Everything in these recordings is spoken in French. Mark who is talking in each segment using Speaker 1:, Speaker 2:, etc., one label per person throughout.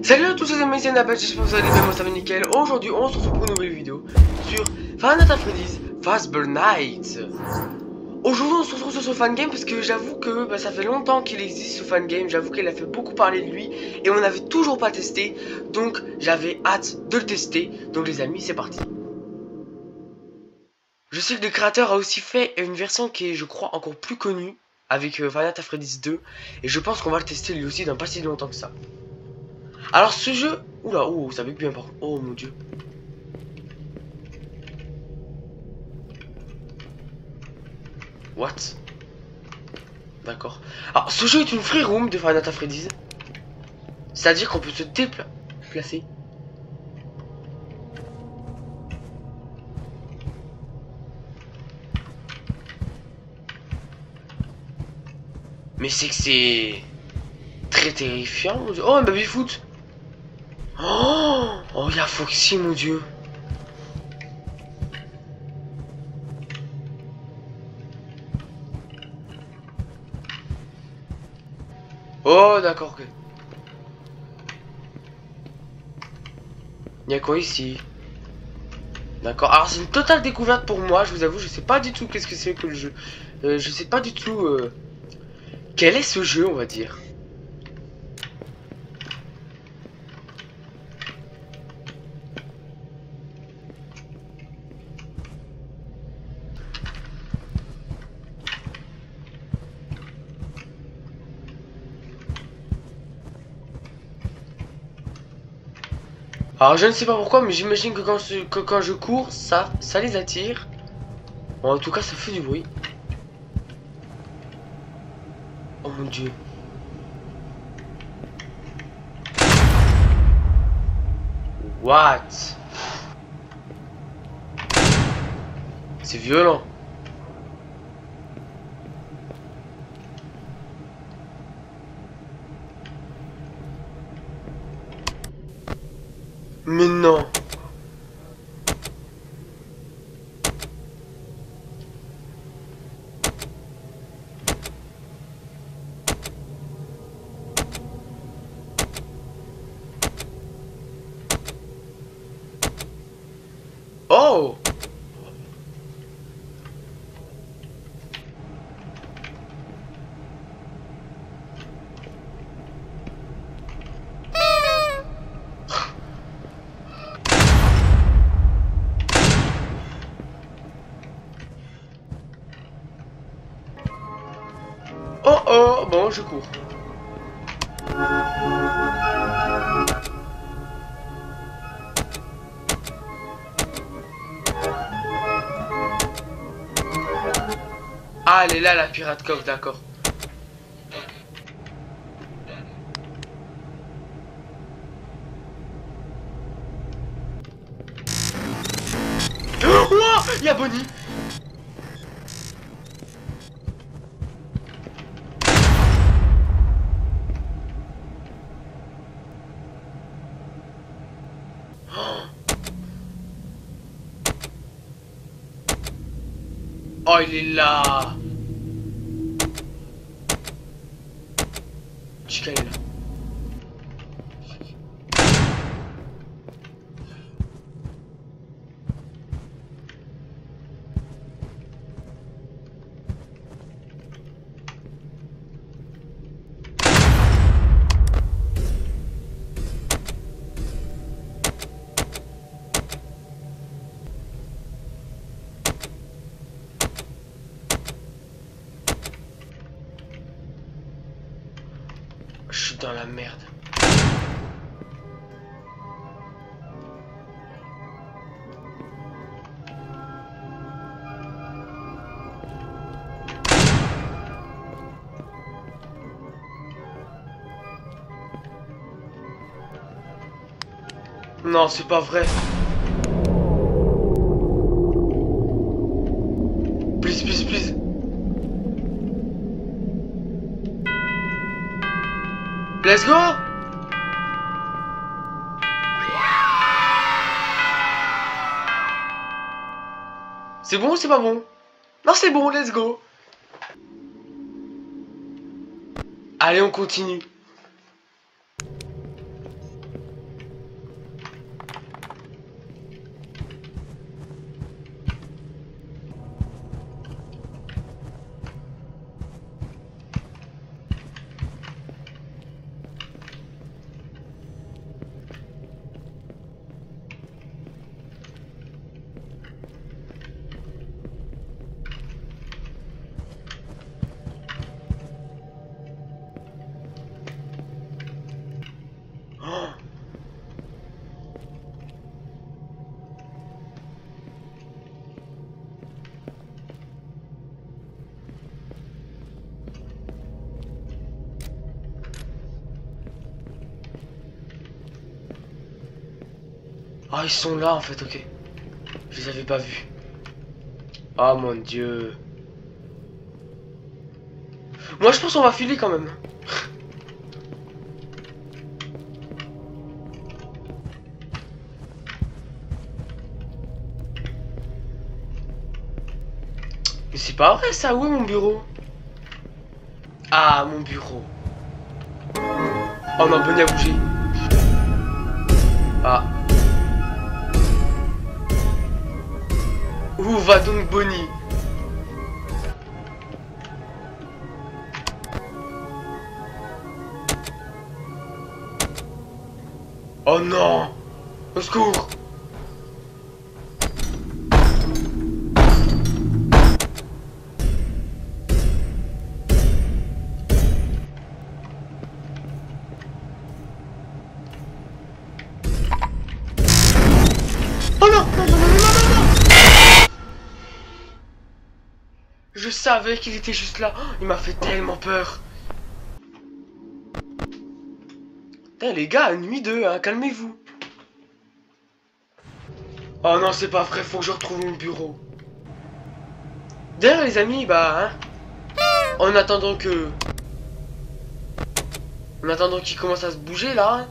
Speaker 1: Salut à tous les amis, c'est Napel, j'espère que vous allez bien, moi ça va nickel. Aujourd'hui on se retrouve pour une nouvelle vidéo sur Five Nights at Freddy's Fazbear Night. Aujourd'hui on se retrouve sur ce fangame parce que j'avoue que ça fait longtemps qu'il existe ce fangame. J'avoue qu'il a fait beaucoup parler de lui et on n'avait toujours pas testé. Donc j'avais hâte de le tester. Donc les amis, c'est parti. Je sais que le créateur a aussi fait une version qui est, je crois, encore plus connue avec Five Nights at Freddy's 2. Et je pense qu'on va le tester lui aussi dans pas si longtemps que ça. Alors ce jeu... Oula, oh, ça bug bien par contre. Oh mon dieu. What? D'accord. Alors ce jeu est une free room de Five Nights at Freddy's. C'est-à-dire qu'on peut se déplacer. Mais c'est que c'est... très terrifiant mon dieu. Oh un baby-foot. Oh, il y a Foxy mon dieu. Oh d'accord, ok. Il y a quoi ici? D'accord, alors c'est une totale découverte pour moi, je vous avoue, je sais pas du tout qu'est-ce que c'est que le jeu. Je sais pas du tout quel est ce jeu, on va dire. Alors je ne sais pas pourquoi, mais j'imagine que quand je cours, ça les attire. Bon, en tout cas, ça fait du bruit. Oh mon dieu. What? C'est violent. Mais non. Oh. Oh oh, bon, je cours. Ah, elle est là, la pirate cove, d'accord. Oh, il y a Bonnie. Oh, il est là. Chica, elle est là. Je suis dans la merde. Non, c'est pas vrai. Please, please, please. Let's go. C'est bon ou c'est pas bon? Non, c'est bon, let's go. Allez, on continue. Ah, ils sont là en fait, ok. Je les avais pas vus. Oh mon dieu. Moi je pense qu'on va filer quand même. Mais c'est pas vrai ça, où est mon bureau? Ah, mon bureau. Oh non, Bonnie a bougé. Ah. Où va donc Bonnie? Oh non! Au secours! Oh non! Non, non, non, non, non, non! Je savais qu'il était juste là. Oh, il m'a fait tellement peur. Putain, les gars, nuit 2, hein, calmez-vous. Oh non, c'est pas vrai, faut que je retrouve mon bureau. D'ailleurs, les amis, bah, hein, en attendant que... En attendant qu'il commence à se bouger, là, hein,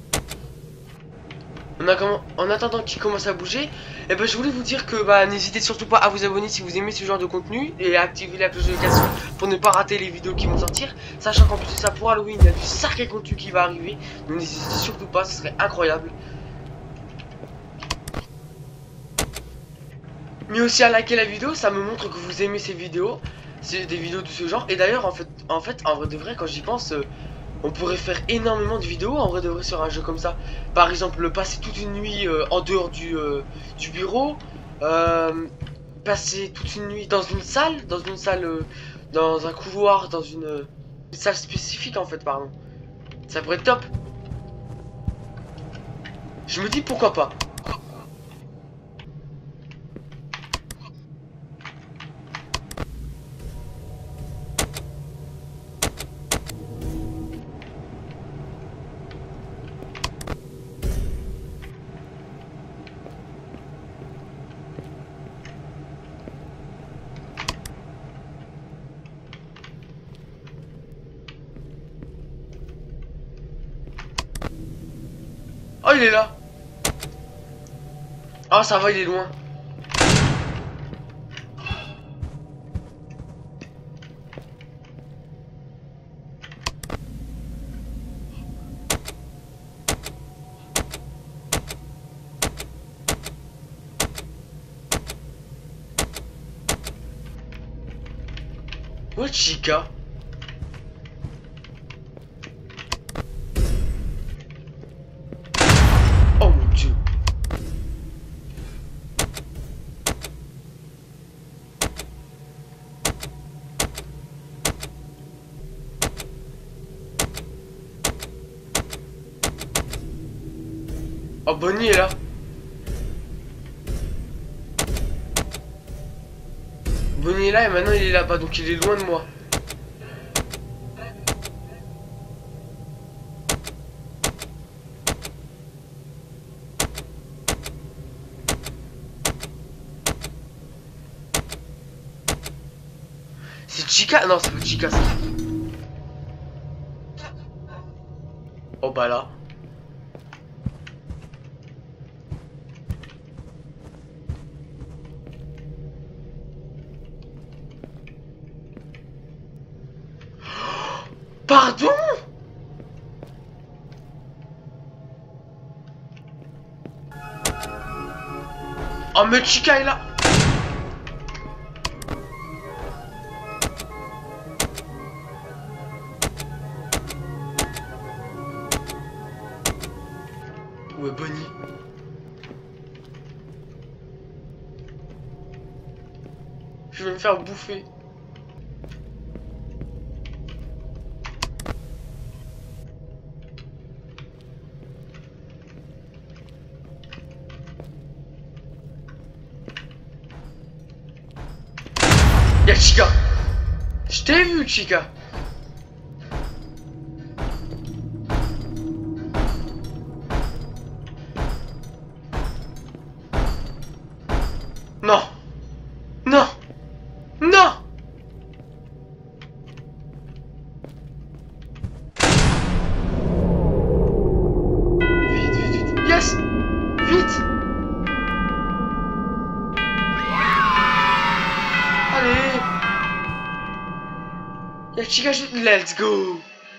Speaker 1: en attendant qu'il commence à bouger, et ben je voulais vous dire que bah n'hésitez surtout pas à vous abonner si vous aimez ce genre de contenu et à activer la cloche de notification pour ne pas rater les vidéos qui vont sortir, sachant qu'en plus de ça pour Halloween il y a du sacré contenu qui va arriver, donc n'hésitez surtout pas, ce serait incroyable. Mais aussi à liker la vidéo, ça me montre que vous aimez ces vidéos, c'est des vidéos de ce genre. Et d'ailleurs en vrai de vrai quand j'y pense, on pourrait faire énormément de vidéos en vrai de vrai sur un jeu comme ça. Par exemple, passer toute une nuit en dehors du bureau. Passer toute une nuit dans une salle, dans un couloir, dans une salle spécifique en fait, pardon. Ça pourrait être top. Je me dis pourquoi pas. Oh, il est là. Ah, ça va, il est loin. Où est Chica? Oh mon dieu. Oh, Bonnie est là. Bonnie est là et maintenant il est là-bas, donc il est loin de moi. C'est Chica? Non, c'est pas Chica ça. Oh bah là. Pardon? Oh mais Chica est là. Où est Bonnie? Je vais me faire bouffer. Y'a Chica. Je t'ai vu, Chica. Let's go.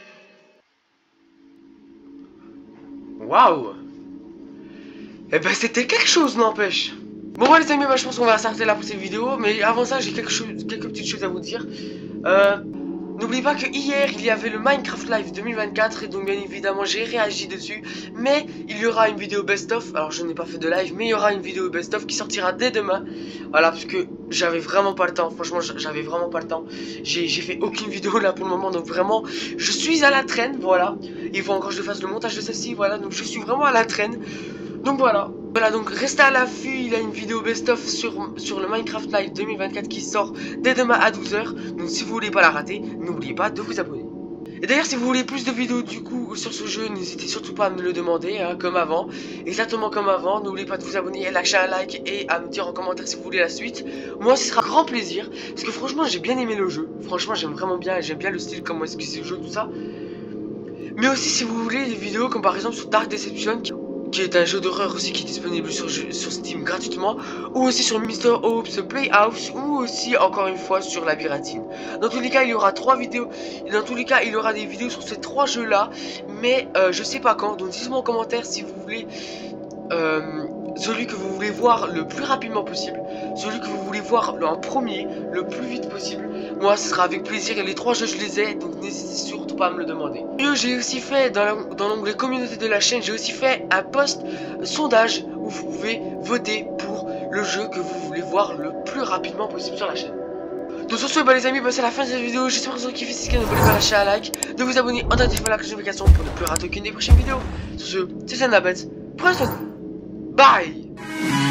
Speaker 1: Waouh. Eh ben c'était quelque chose, n'empêche. Bon ouais les amis, bah, je pense qu'on va s'arrêter là pour cette vidéo. Mais avant ça, j'ai quelques petites choses à vous dire. N'oubliez pas que hier il y avait le Minecraft Live 2024 et donc bien évidemment j'ai réagi dessus. Mais il y aura une vidéo best-of. Alors je n'ai pas fait de live, mais il y aura une vidéo best-of qui sortira dès demain. Voilà, parce que j'avais vraiment pas le temps. Franchement, j'avais vraiment pas le temps. J'ai fait aucune vidéo là pour le moment, donc vraiment je suis à la traîne. Voilà, il faut encore que je fasse le montage de celle-ci. Voilà, donc je suis vraiment à la traîne. Donc voilà, donc restez à l'affût, il y a une vidéo best-of sur le Minecraft Live 2024 qui sort dès demain à 12 h. Donc si vous voulez pas la rater, n'oubliez pas de vous abonner. Et d'ailleurs si vous voulez plus de vidéos du coup sur ce jeu, n'hésitez surtout pas à me le demander, hein, comme avant. Exactement comme avant, n'oubliez pas de vous abonner, à lâcher un like et à me dire en commentaire si vous voulez la suite. Moi ce sera grand plaisir, parce que franchement j'ai bien aimé le jeu. Franchement j'aime vraiment bien, j'aime bien le style, comment est-ce que c'est le jeu, tout ça. Mais aussi si vous voulez des vidéos comme par exemple sur Dark Deception, qui est un jeu d'horreur aussi qui est disponible sur Steam gratuitement, ou aussi sur Mr. Hope's Playhouse, ou aussi encore une fois sur Labyrinthine. Dans tous les cas il y aura 3 vidéos, et dans tous les cas il y aura des vidéos sur ces 3 jeux là, mais je sais pas quand, donc dites-moi en commentaire si vous voulez celui que vous voulez voir le plus rapidement possible, celui que vous voulez voir en premier, le plus vite possible. Moi ce sera avec plaisir et les 3 jeux je les ai, donc n'hésitez surtout pas à me le demander. J'ai aussi fait dans l'onglet communauté de la chaîne, j'ai aussi fait un post sondage où vous pouvez voter pour le jeu que vous voulez voir le plus rapidement possible sur la chaîne. Donc sur ce, bah les amis, bah, c'est la fin de cette vidéo. J'espère que vous avez kiffé. Si c'est le cas, n'oubliez pas de lâcher un like, de vous abonner en activant la cloche de notification pour ne plus rater aucune des prochaines vidéos. Sur ce, c'est Nabet. Prenez soin de vous. Bye.